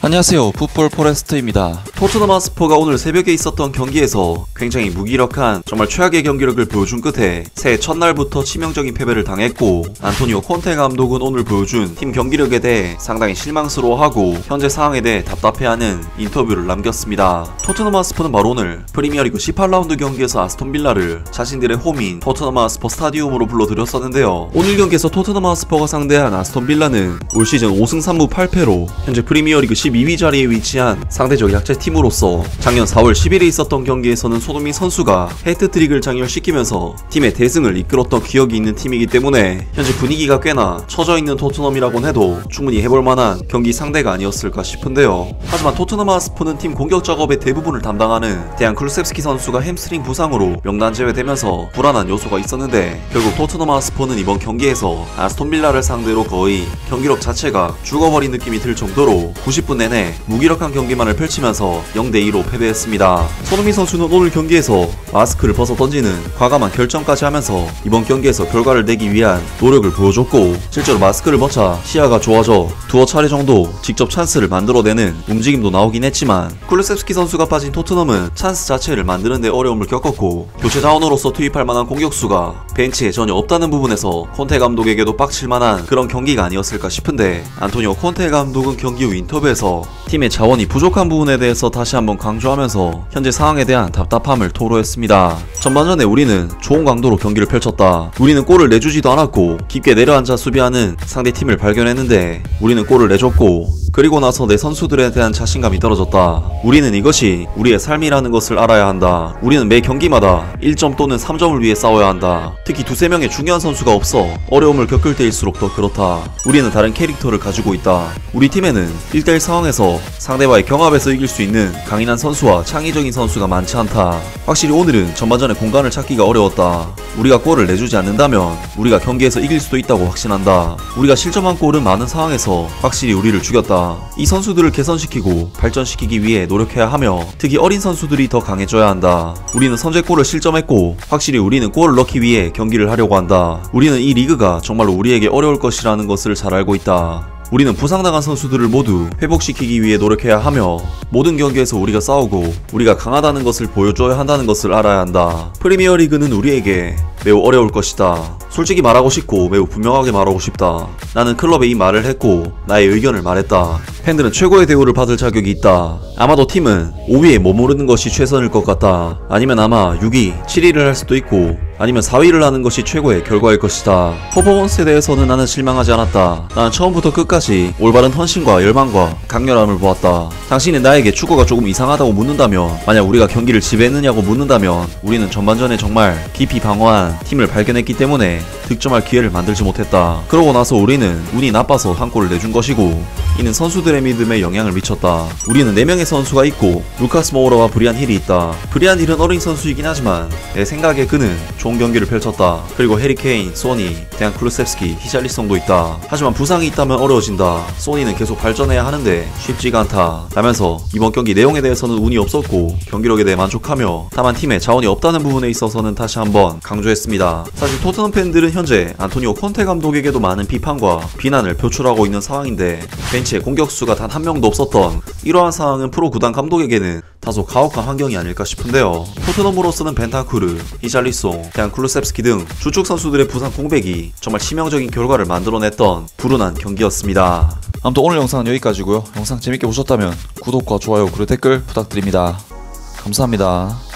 안녕하세요, 풋볼 포레스트입니다. 토트넘 핫스퍼가 오늘 새벽에 있었던 경기에서 굉장히 무기력한 정말 최악의 경기력을 보여준 끝에 새해 첫날부터 치명적인 패배를 당했고, 안토니오 콘테 감독은 오늘 보여준 팀 경기력에 대해 상당히 실망스러워하고 현재 상황에 대해 답답해하는 인터뷰를 남겼습니다. 토트넘 핫스퍼는 바로 오늘 프리미어리그 18라운드 경기에서 아스톤 빌라를 자신들의 홈인 토트넘 핫스퍼 스타디움으로 불러들였었는데요. 오늘 경기에서 토트넘 핫스퍼가 상대한 아스톤 빌라는 올 시즌 5승 3무 8패로 현재 프리미어리그 12위 자리에 위치한 상대적 약체팀으로서 작년 4월 10일에 있었던 경기에서는 손흥민 선수가 해트트릭을 장렬시키면서 팀의 대승을 이끌었던 기억이 있는 팀이기 때문에 현재 분위기가 꽤나 처져있는 토트넘이라곤 해도 충분히 해볼만한 경기 상대가 아니었을까 싶은데요. 하지만 토트넘 핫스퍼는 팀 공격 작업의 대부분을 담당하는 데안 쿨루셉스키 선수가 햄스트링 부상으로 명단 제외되면서 불안한 요소가 있었는데, 결국 토트넘 핫스퍼는 이번 경기에서 아스톤 빌라를 상대로 거의 경기력 자체가 죽어버린 느낌이 들 정도로 90분 내내 무기력한 경기만을 펼치면서 0대2로 패배했습니다. 손흥민 선수는 오늘 경기에서 마스크를 벗어 던지는 과감한 결정까지 하면서 이번 경기에서 결과를 내기 위한 노력을 보여줬고, 실제로 마스크를 벗자 시야가 좋아져 두어 차례 정도 직접 찬스를 만들어내는 움직임도 나오긴 했지만, 쿨루셉스키 선수가 빠진 토트넘은 찬스 자체를 만드는 데 어려움을 겪었고, 교체 자원으로서 투입할 만한 공격수가 벤치에 전혀 없다는 부분에서 콘테 감독에게도 빡칠 만한 그런 경기가 아니었을까 싶은데, 안토니오 콘테 감독은 경기 후 인터뷰에서 팀의 자원이 부족한 부분에 대해서 다시 한번 강조하면서 현재 상황에 대한 답답함을 토로했습니다. 전반전에 우리는 좋은 강도로 경기를 펼쳤다. 우리는 골을 내주지도 않았고 깊게 내려앉아 수비하는 상대팀을 발견했는데 우리는 골을 내줬고, 그리고 나서 내 선수들에 대한 자신감이 떨어졌다. 우리는 이것이 우리의 삶이라는 것을 알아야 한다. 우리는 매 경기마다 1점 또는 3점을 위해 싸워야 한다. 특히 두세 명의 중요한 선수가 없어 어려움을 겪을 때일수록 더 그렇다. 우리는 다른 캐릭터를 가지고 있다. 우리 팀에는 1대1 상황에서 상대와의 경합에서 이길 수 있는 강인한 선수와 창의적인 선수가 많지 않다. 확실히 오늘은 전반전에 공간을 찾기가 어려웠다. 우리가 골을 내주지 않는다면 우리가 경기에서 이길 수도 있다고 확신한다. 우리가 실점한 골은 많은 상황에서 확실히 우리를 죽였다. 이 선수들을 개선시키고 발전시키기 위해 노력해야 하며, 특히 어린 선수들이 더 강해져야 한다. 우리는 선제골을 실점했고 확실히 우리는 골을 넣기 위해 경기를 하려고 한다. 우리는 이 리그가 정말로 우리에게 어려울 것이라는 것을 잘 알고 있다. 우리는 부상당한 선수들을 모두 회복시키기 위해 노력해야 하며, 모든 경기에서 우리가 싸우고 우리가 강하다는 것을 보여줘야 한다는 것을 알아야 한다. 프리미어리그는 우리에게 매우 어려울 것이다. 솔직히 말하고 싶고 매우 분명하게 말하고 싶다. 나는 클럽에 이 말을 했고 나의 의견을 말했다. 팬들은 최고의 대우를 받을 자격이 있다. 아마도 팀은 5위에 머무르는 것이 최선일 것 같다. 아니면 아마 6위, 7위를 할 수도 있고 아니면 4위를 하는 것이 최고의 결과일 것이다. 퍼포먼스에 대해서는 나는 실망하지 않았다. 나는 처음부터 끝까지 올바른 헌신과 열망과 강렬함을 보았다. 당신이 나에게 축구가 조금 이상하다고 묻는다면, 만약 우리가 경기를 지배했느냐고 묻는다면, 우리는 전반전에 정말 깊이 방어한 팀을 발견했기 때문에 득점할 기회를 만들지 못했다. 그러고 나서 우리는 운이 나빠서 한 골을 내준 것이고, 이는 선수들의 믿음에 영향을 미쳤다. 우리는 4명의 선수가 있고 루카스 모우라와 브리안 힐이 있다. 브리안 힐은 어린 선수이긴 하지만 내 생각에 그는 좋은 경기를 펼쳤다. 그리고 해리 케인, 소니, 데안 쿨루셉스키, 히샬리송도 있다. 하지만 부상이 있다면 어려워진다. 소니는 계속 발전해야 하는데 쉽지가 않다 라면서 이번 경기 내용에 대해서는 운이 없었고 경기력에 대해 만족하며, 다만 팀에 자원이 없다는 부분에 있어서는 다시 한번 강조했습니다. 사실 토트넘 팬들은 현재 안토니오 콘테 감독에게도 많은 비판과 비난을 표출하고 있는 상황인데, 벤치에 공격수가 단 한 명도 없었던 이러한 상황은 프로 구단 감독에게는 다소 가혹한 환경이 아닐까 싶은데요. 토트넘으로서는 벤탄쿠르, 히샬리송, 데안 쿨루셉스키 등 주축 선수들의 부상 공백이 정말 치명적인 결과를 만들어냈던 불운한 경기였습니다. 아무튼 오늘 영상은 여기까지고요. 영상 재밌게 보셨다면 구독과 좋아요 그리고 댓글 부탁드립니다. 감사합니다.